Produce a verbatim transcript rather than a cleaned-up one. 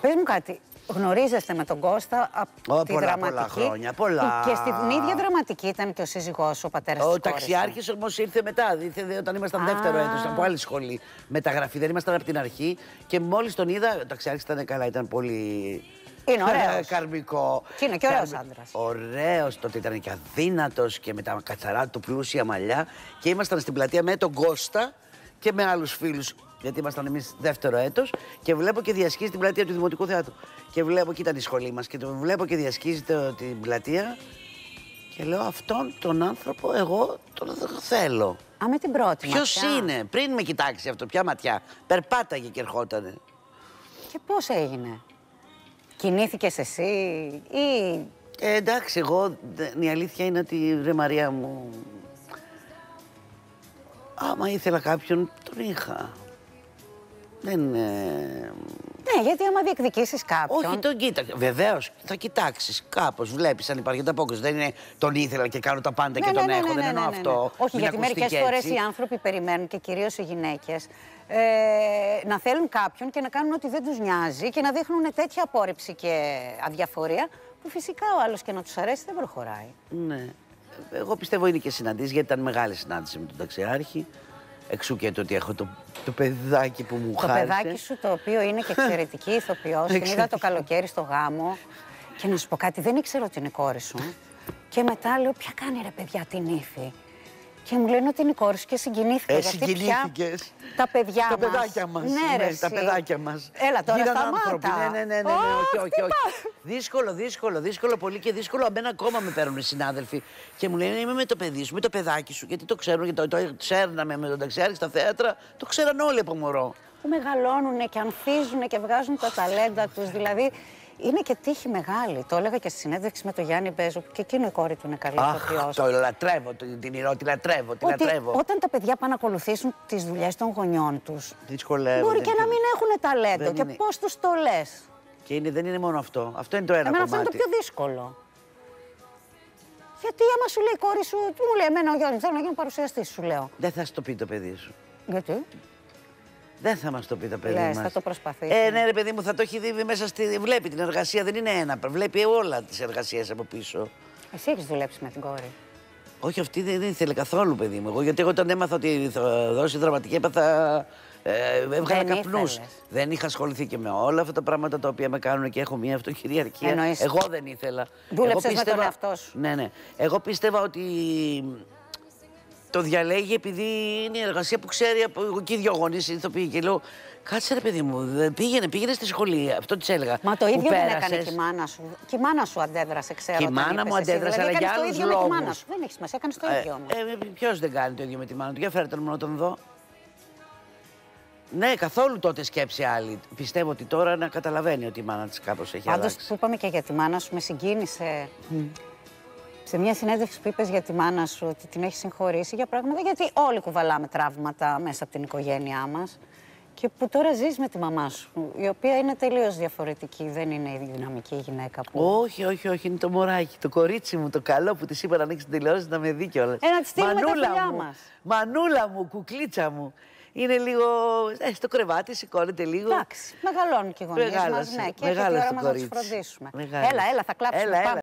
Πες μου κάτι. Γνωρίζεστε με τον Κώστα από oh, τη πολλά, δραματική. Πολλά χρόνια, πολλά. Και στην ίδια δραματική ήταν και ο σύζυγός, ο πατέρας της Ο ταξιάρχης όμως ήρθε μετά. Ήρθε όταν ήμασταν δεύτερο έτος, ήταν από άλλη σχολή. Μεταγραφή, δεν ήμασταν από την αρχή. Και μόλις τον είδα, ο ταξιάρχης ήταν καλά, ήταν πολύ. Είναι ωραίος. Καρμικό. Και είναι και ωραίος άντρας. Ωραίος, τότε ήταν και αδύνατος και με τα κατσαρά του πλούσια μαλλιά. Και ήμασταν στην πλατεία με τον Κώστα και με άλλους φίλους. Γιατί ήμασταν εμείς δεύτερο έτος και βλέπω και διασχίζει την πλατεία του Δημοτικού Θεάτρου. Και βλέπω, και ήταν η σχολή μας, και τον βλέπω και διασχίζει το, την πλατεία. Και λέω, αυτόν τον άνθρωπο εγώ τον θέλω. Α, με την πρώτη Ποιος ματιά. είναι, πριν με κοιτάξει αυτό, ποια ματιά. Περπάταγε και ερχότανε. Και πώς έγινε, κινήθηκες εσύ ή... Ε, εντάξει, εγώ, η αλήθεια είναι ότι, ρε Μαρία μου, άμα ήθελα κάποιον, τον είχα. Δεν... Ε... Ναι, γιατί άμα διεκδικήσεις κάποιον... Όχι, τον κοίταξε. Βεβαίως, θα κοιτάξεις κάπως. Βλέπεις αν υπάρχει ανταπόκριση. Δεν είναι τον ήθελα και κάνω τα πάντα ναι, και τον ναι, ναι, έχω. ναι, Δεν ναι, εννοώ ναι, ναι. αυτό. Όχι, Μην γιατί μερικές φορές οι άνθρωποι περιμένουν, και κυρίως οι γυναίκες, ε, να θέλουν κάποιον και να κάνουν ότι δεν τους νοιάζει και να δείχνουν τέτοια απόρριψη και αδιαφορία που φυσικά ο άλλος και να τους αρέσει δεν προχωράει. Ναι. Εγώ πιστεύω είναι και συναντήσεις, γιατί ήταν μεγάλη συνάντηση με τον ταξιάρχη. Εξού και το ότι έχω το, το παιδάκι που μου το χάρισε. Το παιδάκι σου, το οποίο είναι και εξαιρετική ηθοποιός, την είδα το καλοκαίρι στο γάμο. Και να σου πω κάτι, δεν ήξερα ότι είναι η κόρη σου. Και μετά λέω, ποια κάνει ρε παιδιά την ύφη. Και μου λένε ότι είναι η κόρη σου και συγκινήθηκα. Ε, γιατί συγκινήθηκες. Πια τα παιδιά τα μας. παιδάκια μας. Ναι, ρε, τα παιδάκια μας. Έλα τώρα, γίναν σταμάτα. άνθρωποι. Ναι, ναι, ναι, ναι, ναι, Oh, όχι, όχι, όχι. Δύσκολο, δύσκολο, δύσκολο πολύ και δύσκολο. Αμένα ακόμα με παίρνουν οι συνάδελφοι και μου λένε είμαι με το παιδί σου, με το παιδάκι σου. Γιατί το ξέρουν, γιατί το, το ξέρναμε με τον ταξιάρχη στα θέατρα, το ξέραν όλοι από μωρό. Που μεγαλώνουν και ανθίζουν και βγάζουν τα ταλέντα τους. Δηλαδή είναι και τύχη μεγάλη. Το έλεγα και στη συνέντευξη με τον Γιάννη Μπέζο, που και εκείνο η κόρη του είναι καλή ηθοποιός. Το λατρεύω, την ηρώ, τη λατρεύω, τη ότι λατρεύω. Όταν τα παιδιά πάνε να ακολουθήσουν τις δουλειές των γονιών τους, δυσκολεύονται. Μπορεί και να μην έχουν ταλέντο. Δεν και είναι... πώς τους το λες. Και είναι, δεν είναι μόνο αυτό. Αυτό είναι το ένα Εμένα κομμάτι. αυτό είναι το πιο δύσκολο. Γιατί άμα σου λέει η κόρη σου, τι μου λέει εμένα ο Γιάννης, θέλω να γίνω παρουσιαστής, σου λέω. Δεν θα σου το πει το παιδί σου. Γιατί? Δεν θα μας το πει το παιδί Λες, μας. θα το προσπαθήσει. Ε, ναι, ρε παιδί μου, θα το έχει δει μέσα στη. Βλέπει την εργασία, δεν είναι ένα. Βλέπει όλα τις εργασίες από πίσω. Εσύ έχεις δουλέψει με την κόρη. Όχι, αυτή δεν ήθελε καθόλου, παιδί μου. Εγώ, γιατί εγώ όταν έμαθα ότι θα δώσει δραματική, έπαθα. Ε, έβγαλα καπνούς. Δεν είχα ασχοληθεί και με όλα αυτά τα πράγματα τα οποία με κάνουν και έχω μια αυτοκυριαρχία. Εννοείς... Εγώ δεν ήθελα. Δούλεψες με τον εαυτό σου. Ναι, ναι. Εγώ πίστευα ότι το διαλέγει επειδή είναι η εργασία που ξέρει από εκεί δύο γονείς ηθοποιοί. Και λέω, κάτσε ρε παιδί μου, πήγαινε, πήγαινε στη σχολή. Αυτό της έλεγα. Μα το ίδιο δεν έκανε και η μάνα σου. Και η μάνα σου αντέδρασε, ξέρω. Και η μάνα μου αντέδρασε, αλλά για άλλους λόγους. Δεν έχει σημασία, έκανε το ίδιο όμως. Ε, ποιος δεν κάνει το ίδιο με τη μάνα του, για φέρτε μου να τον δω. Ναι, καθόλου τότε σκέψη άλλη. Πιστεύω ότι τώρα να καταλαβαίνει ότι η μάνα της κάπως έχει αλλάξει. Πάντως που είπαμε και για τη μάνα σου, με συγκίνησε. Mm. Σε μια συνέντευξη που είπες για τη μάνα σου ότι την έχει συγχωρήσει για πράγματα, γιατί όλοι κουβαλάμε τραύματα μέσα από την οικογένειά μας. Και που τώρα ζεις με τη μαμά σου, η οποία είναι τελείως διαφορετική, δεν είναι η δυναμική γυναίκα που... Όχι, όχι, όχι, είναι το μωράκι, το κορίτσι μου, το καλό που της είπα να ανοίξει την τηλεόραση να με δει κιόλας. Ε, να της στείλουμε τα φιλιά μας. Μανούλα μου, κουκλίτσα μου. Είναι λίγο. Ε, στο κρεβάτι, σηκώνεται λίγο. Εντάξει, μεγαλώνουν και οι γονείς μας, ναι, και έχει τη ώρα μας να τους φροντίσουμε. Έλα, έλα, θα κλάψουμε. Έλα, έλα.